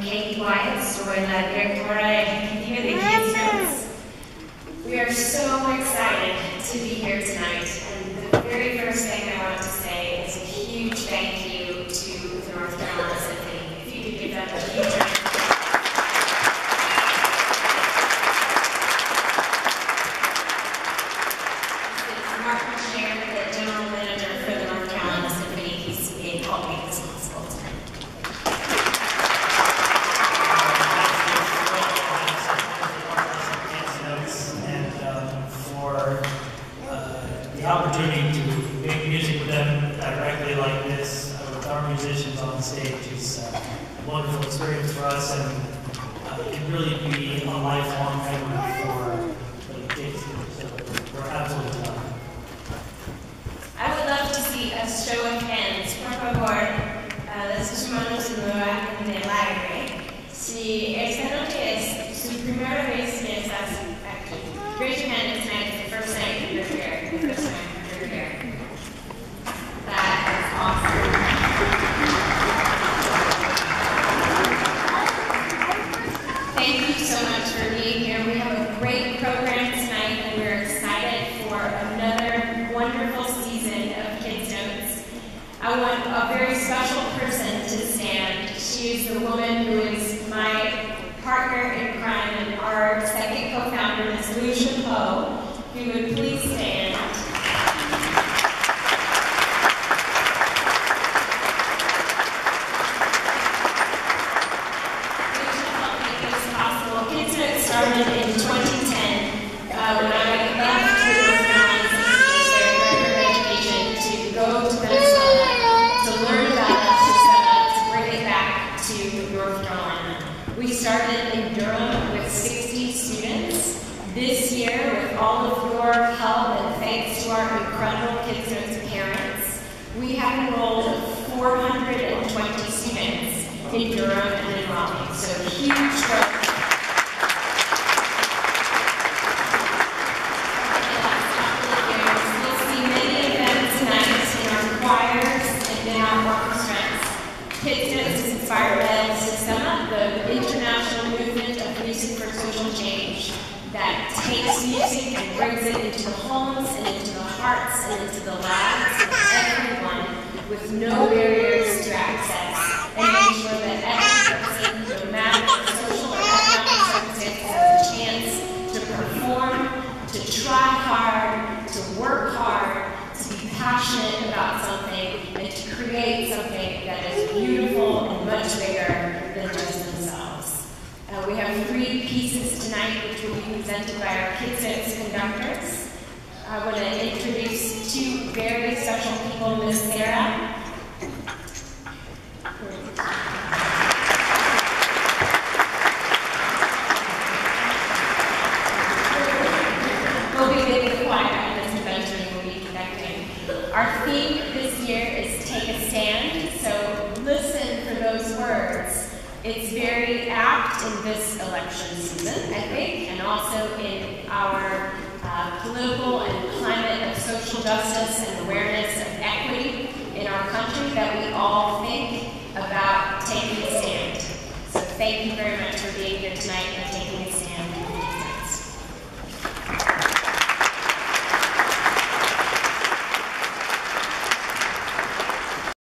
Katie Wyatt, or la directora ejecutiva de Kids. We are so excited to be here tonight, and the very first thing I want to say is a huge thank you to the North Carolina Symphony. If you could give them a huge round. The opportunity to make music with them directly like this, with our musicians on stage, is a wonderful experience for us, and it can really be a lifelong memory for the kids. So we're absolutely delighted. I would love to see a show of hands. Por favor, de sus manos en el aire. Si esta noche es su primera vez que estás aquí, raise your hand if tonight is the first night you're here. The first time you're here. That is awesome. Thank you so much for being here. We have a great program tonight, and we're excited for another wonderful season of Kids Notes. I want a very special person to stand. She is the woman who is my partner in crime and our second co-founder, Ms. Lucia Poe. If you would please stand. Lucia helped make this possible. Kids Notes started in 2010 when I left the North Carolina State Director of Education to go to Minnesota to learn about us, to bring it back to North Carolina. We started in Durham with 60 students. This year, with all of your help and thanks to our incredible Kids Notes parents, we have enrolled 420 students in Durham and in Raleigh. So huge growth. You'll see many events tonight in our choirs and in our orchestras. Kids Notes is inspired by El Sistema, the international movement of music for social change that takes music and brings it into the homes and into the hearts and into the lives of everyone with no barriers to access, and make sure that every person, no matter their social or economic circumstances, has a chance to perform, to try hard, to work hard, to be passionate about something, and to create something that is beautiful and much bigger than just themselves. We have 3 pieces tonight which will be presented by our Kids Notes conductors. I want to introduce 2 very special people, Ms. Sarah. We'll be leading the choir at this convention we'll be conducting. Our theme this year is Take a Stand, so listen for those words. It's very apt in this election season, I think, and also in our political and climate of social justice and awareness of equity in our country that we all